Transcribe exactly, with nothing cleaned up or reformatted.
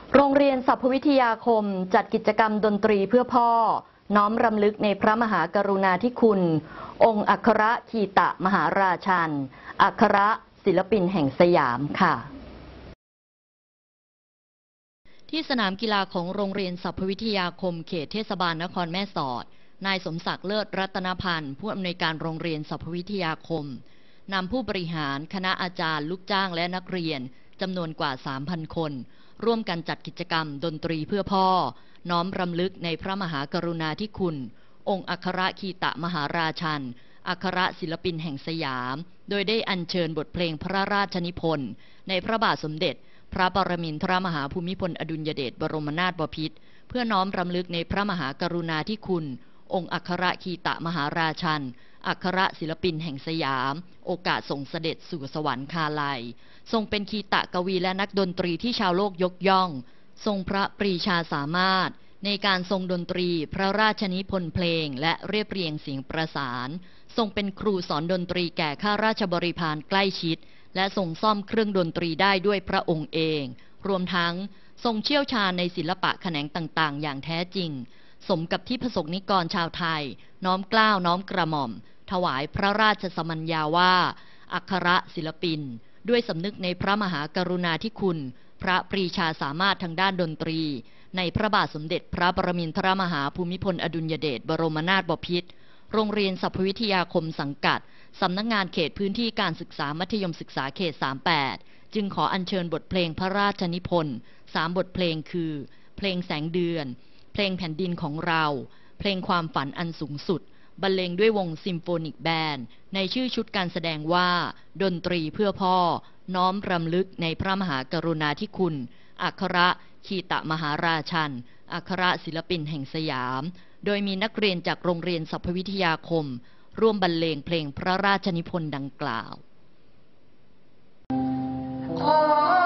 โรงเรียนสรรพวิทยาคมจัดกิจกรรมดนตรีเพื่อพ่อน้อมรำลึกในพระมหากรุณาธิคุณองค์อัครคีตะมหาราชันอัครศิลปินแห่งสยามค่ะที่สนามกีฬาของโรงเรียนสรรพวิทยาคมเขตเทศบาลนครแม่สอดนายสมศักดิ์เลิศรัตนพันธ์ผู้อำนวยการโรงเรียนสรรพวิทยาคมนำผู้บริหารคณะอาจารย์ลูกจ้างและนักเรียนจำนวนกว่า สามพัน คนร่วมกันจัดกิจกรรมดนตรีเพื่อพ่อน้อมรำลึกในพระมหากรุณาธิคุณองค์อัครคีตะมหาราชันอัครศิลปินแห่งสยามโดยได้อัญเชิญบทเพลงพระราชนิพนธ์ในพระบาทสมเด็จพระปรมินทรมหาภูมิพลอดุลยเดชบรมนาถบพิตรเพื่อน้อมรำลึกในพระมหากรุณาธิคุณองค์อัครคีตะมหาราชันอัครศิลปินแห่งสยามโอกาสส่งเสด็จสู่สวรรคาลัยทรงเป็นคีตะกวีและนักดนตรีที่ชาวโลกยกย่องทรงพระปรีชาสามารถในการทรงดนตรีพระราชนิพนธ์เพลงและเรียบเรียงเสียงประสานทรงเป็นครูสอนดนตรีแก่ข้าราชบริพารใกล้ชิดและทรงซ่อมเครื่องดนตรีได้ด้วยพระองค์เองรวมทั้งทรงเชี่ยวชาญในศิลปะแขนงต่างๆอย่างแท้จริงสมกับที่พระสงฆ์นิกรชาวไทยน้อมเกล้าน้อมกระหม่อมถวายพระราชสมัญญาว่าอัครศิลปินด้วยสำนึกในพระมหากรุณาธิคุณพระปรีชาสามารถทางด้านดนตรีในพระบาทสมเด็จพระปรมินทรมหาภูมิพลอดุลยเดชบรมนาถบพิตรโรงเรียนสรรพวิทยาคมสังกัดสำนักงานเขตพื้นที่การศึกษามัธยมศึกษาเขตสามสิบแปดจึงขออัญเชิญบทเพลงพระราชนิพนธ์สามบทเพลงคือเพลงแสงเดือนเพลงแผ่นดินของเราเพลงความฝันอันสูงสุดบรรเลงด้วยวงซิมโฟนิกแบนด์ในชื่อชุดการแสดงว่าดนตรีเพื่อพ่อน้อมรำลึกในพระมหากรุณาธิคุณอัครคีตะมหาราชันอัครศิลปินแห่งสยามโดยมีนักเรียนจากโรงเรียนสรรพวิทยาคมร่วมบรรเลงเพลงพระราชนิพนธ์ดังกล่าว